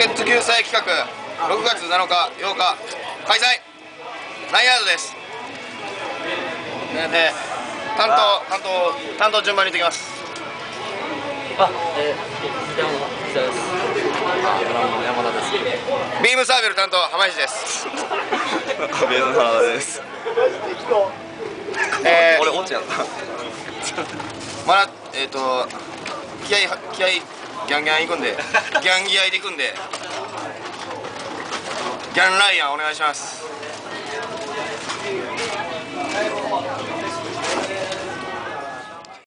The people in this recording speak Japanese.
ケット救済企画6月7日8日開催ナイヤードです。で担当順番に言ってきます。 山田です。 ビームサーベル担当浜石です。 ベースの原田です。俺落ちやった。 まだ気合ギャンギャンいくんでギャンギアでいくんでギャンライアンお願いします。